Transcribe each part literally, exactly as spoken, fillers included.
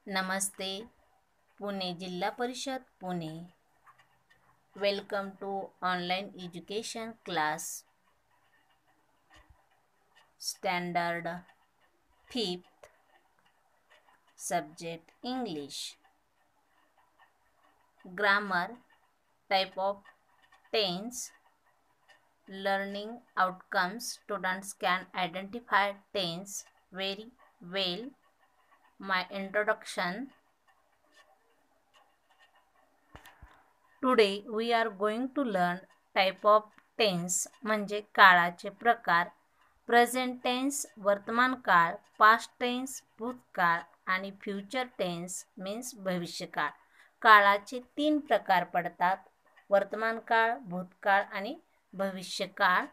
नमस्ते पुणे जिल्हा परिषद Pune welcome to online education class standard fifth subject English grammar type of tense learning outcomes students can identify tense very well. My introduction. Today we are going to learn type of tense म्हणजे काळाचे प्रकार. Present tense वर्तमान काळ, past tense भूतकाळ आणि future tense means भविष्यकाळ. काळाचे तीन प्रकार पडतात: वर्तमान काळ, भूतकाळ आणि भविष्यकाळ.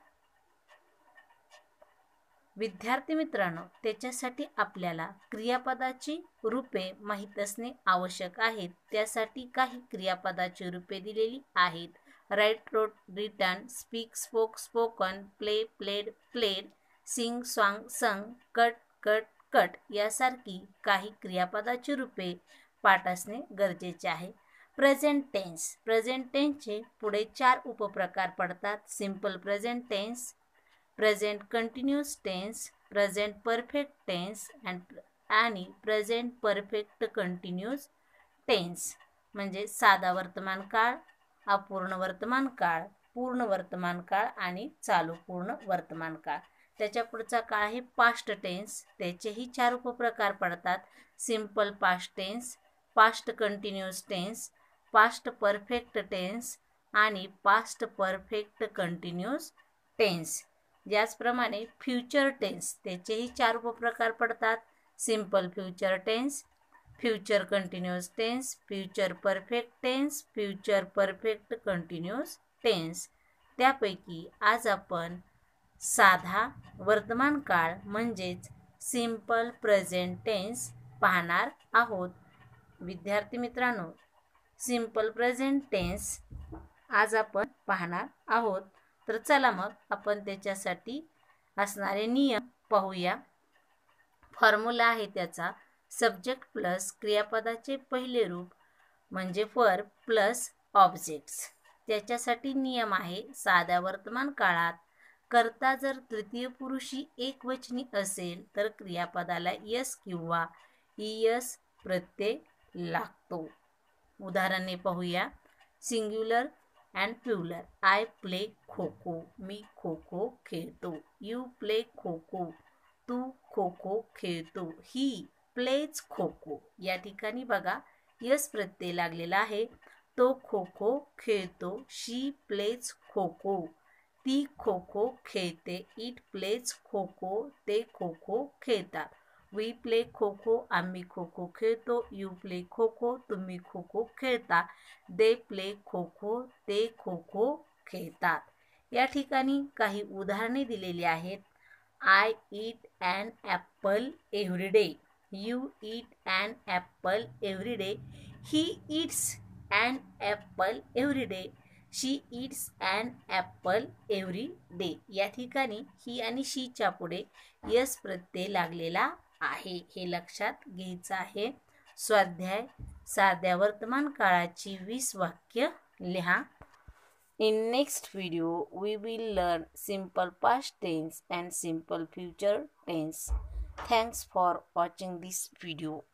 विद्यार्थी मित्रांनो, त्याच्यासाठी आपल्याला क्रियापदाची रूपे माहित असणे आवश्यक आहे. त्यासाठी काही क्रियापदाची रूपे दिलेली आहेत: write, wrote, written, speak, spoke, spoken, play, played, played, sing, song, sung, cut, cut, cut यासारखी काही क्रियापदाची रूपे पाठ असणे गरजेचे आहे. प्रेझेंट टेन्स प्रेझेंट टेन्सचे पुढे चार उपप्रकार पडतात: simple present tense, present continuous tense, present perfect tense आणि प्रेझेंट परफेक्ट कंटिन्यूअस टेन्स. म्हणजे साधा वर्तमान काळ, अपूर्ण वर्तमान काळ, पूर्ण वर्तमान काळ आणि चालू पूर्ण वर्तमान काळ. त्याच्या पुढचा काळ आहे पास्ट टेन्स. त्याचेही चार उपप्रकार पडतात: simple past tense, past continuous tense, past perfect tense आणि पास्ट परफेक्ट कंटिन्यूअस टेन्स. याचप्रमाणे फ्युचर टेन्स त्याचेही चार उपप्रकार पडतात: simple future tense, future continuous tense, future perfect tense, future perfect continuous tense. त्यापैकी आज आपण साधा वर्तमान काळ म्हणजेच सिंपल प्रेझेंट टेन्स पाहणार आहोत. विद्यार्थी मित्रांनो, सिंपल प्रेझेंट टेन्स आज आपण पाहणार आहोत. तर चला मग आपण त्याच्यासाठी असणारे नियम पाहूया. फॉर्म्युला आहे त्याचा: सब्जेक्ट प्लस क्रियापदाचे पहिले रूप म्हणजे वर्ब प्लस ऑब्जेक्ट्स. त्याच्यासाठी नियम आहे: साध्या वर्तमान काळात कर्ता जर तृतीय पुरुषी एकवचनी असेल तर क्रियापदाला यस किंवा ईएस प्रत्यय लागतो. उदाहरणे पाहूया. Singular and plural. I play kho kho, मी खो खो खेळतो. यू प्ले खो खो, तू खो खो खेळतो. He plays kho kho. या ठिकाणी बघा यस प्रत्यय लागलेला आहे. तो खो खो खेळतो. शी प्लेज खो खो, ती खो खो खेळते. इट प्लेज खो खो, ते खो खो खेळतात. वी प्ले खो खो, आम्ही खो खो खेळतो. यू प्ले खो खो, तुम्ही खो खो खेळता. दे प्ले खो खो, ते खो खो खेळतात. या ठिकाणी काही उदाहरणे दिलेली आहेत. I eat an apple every day. You eat an apple every day. He eats an apple every day. She eats an apple every day. या ठिकाणी ही आणि शीच्या पुढे यस प्रत्यय लागलेला आहे, हे लक्षात घ्यायचं आहे. स्वाध्याय: साध्या वर्तमान काळाची वीस वाक्य लिहा. In next video, we will learn simple past tense and simple future tense. Thanks for watching this video.